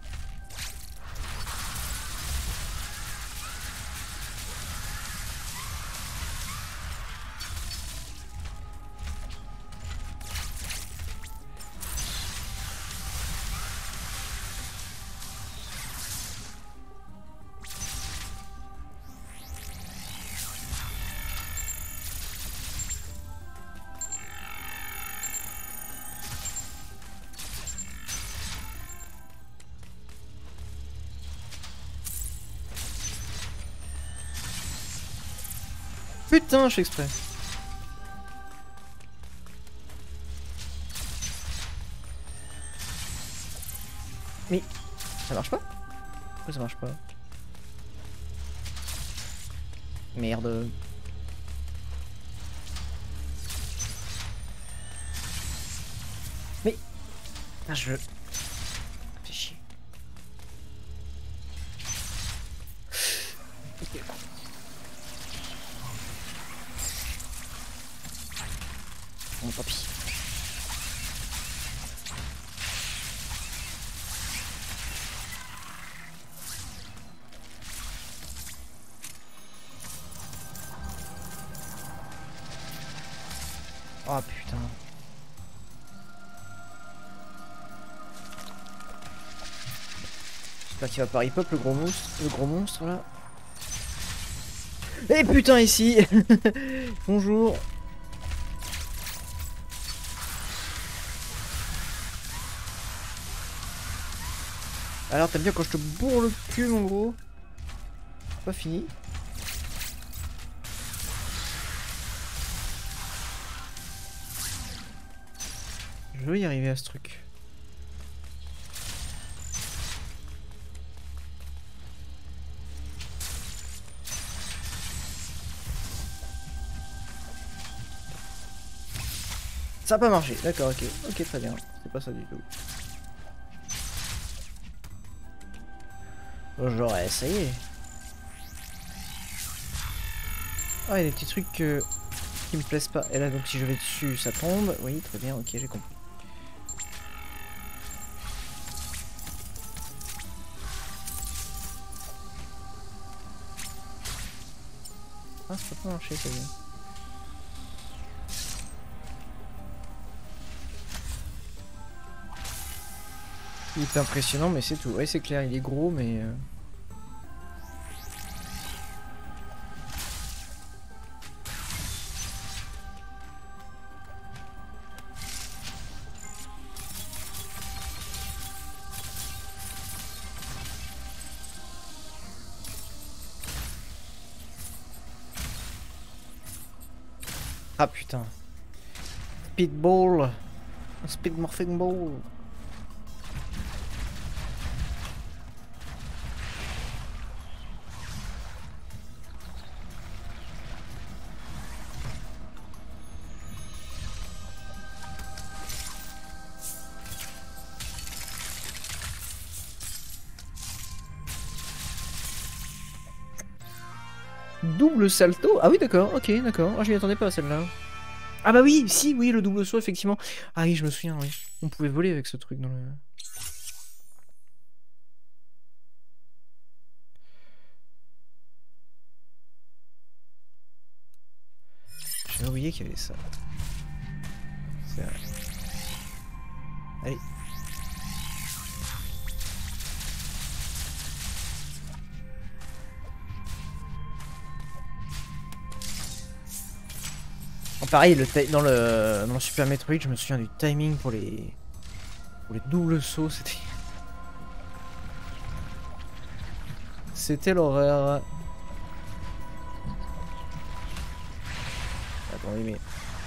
Putain, je fais exprès. Mais ça marche pas? Pourquoi ça marche pas? Merde. Mais ah, je fais chier. Ok. Bon, tant pis. Oh putain. J'espère qu'il va pas rip-up le gros monstre, le gros monstre là. Eh putain ici. Bonjour. Alors t'aimes bien quand je te bourre le cul mon gros. Pas fini. Je veux y arriver à ce truc. Ça a pas marché, d'accord, ok. Ok, très bien. C'est pas ça du tout. J'aurais essayé. Ah, il y a des petits trucs euh, qui me plaisent pas. Et là, donc si je vais dessus, ça tombe. Oui, très bien, ok, j'ai compris. Ah, ça peut pas marcher, c'est bien. Il est impressionnant, mais c'est tout. Ouais, c'est clair, il est gros, mais... Euh... Ah putain. Speedball. Speed morphing ball. Double salto? Ah oui, d'accord, ok, d'accord. Ah, je m'y attendais pas à celle-là. Ah bah oui, si, oui, le double saut, effectivement. Ah oui, je me souviens, oui. On pouvait voler avec ce truc dans le... J'avais oublié qu'il y avait ça. C'est vrai. Allez. Oh, pareil, le dans, le... dans le Super Metroid, je me souviens du timing pour les... Pour les doubles sauts, c'était... C'était l'horreur. Attendez, mais...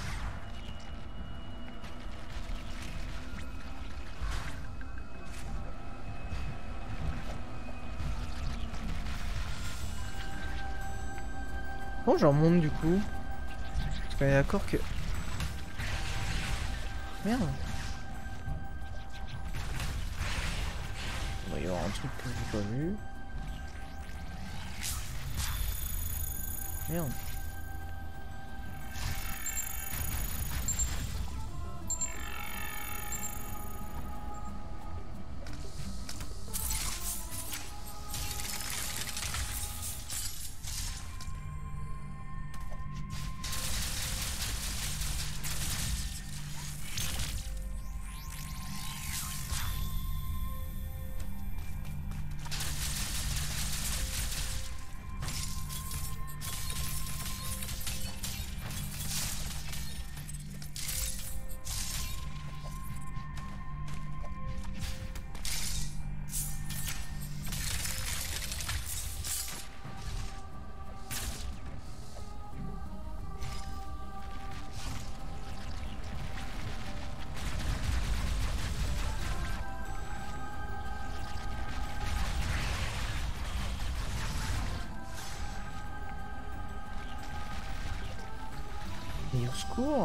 Bon, j'en monte du coup. Parce qu'on est d'accord que... Merde. Il va y avoir un truc que j'ai pas vu. Merde. Et au secours.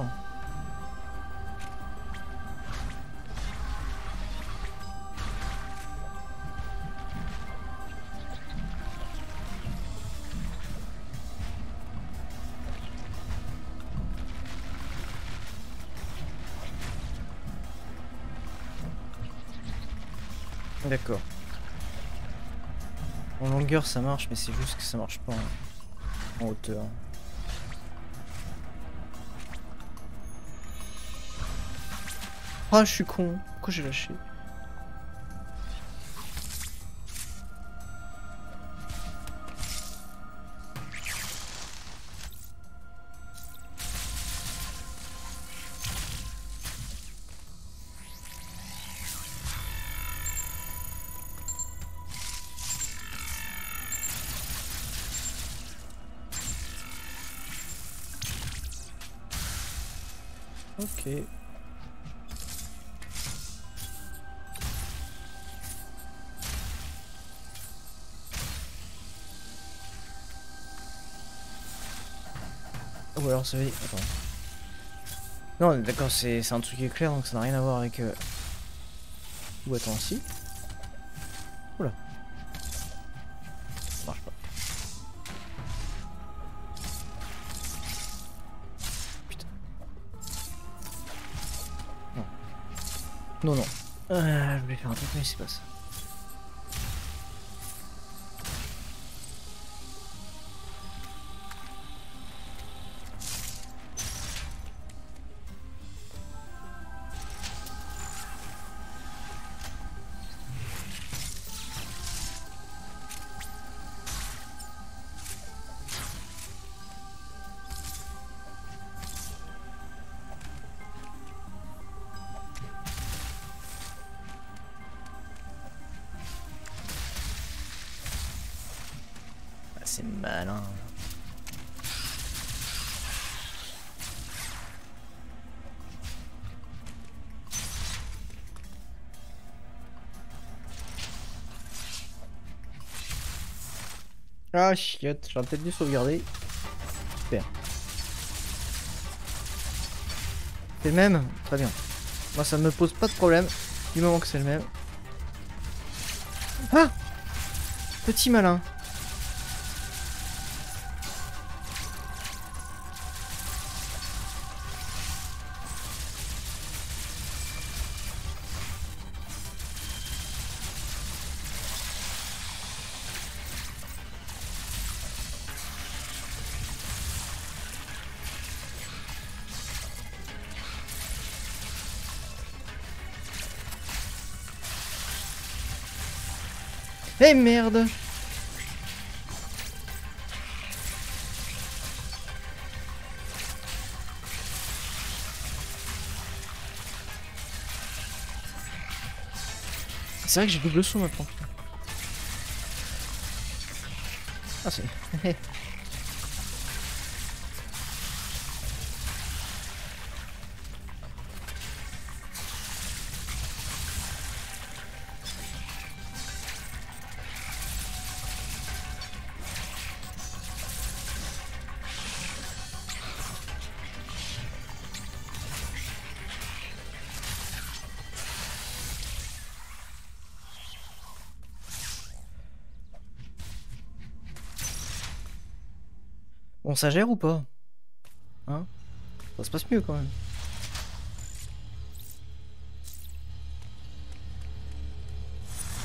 D'accord. En longueur ça marche, mais c'est juste que ça marche pas en, en hauteur. Ah, je suis con. Pourquoi j'ai lâché? Ok. Ou alors ça veut dire... Attends. Non, d'accord, c'est un truc éclair, donc ça n'a rien à voir avec... Euh... Ou attends, si. Oula. Non, non. Euh, je voulais faire un truc, mais c'est pas ça. C'est malin. Ah chiotte, j'aurais peut-être dû sauvegarder. Super. C'est le même? Très bien. Moi ça me pose pas de problème du moment que c'est le même. Ah! Petit malin. Eh merde! C'est vrai que j'ai double saut maintenant. Ah c'est... Bon, ça gère ou pas? Hein? Ça se passe mieux quand même.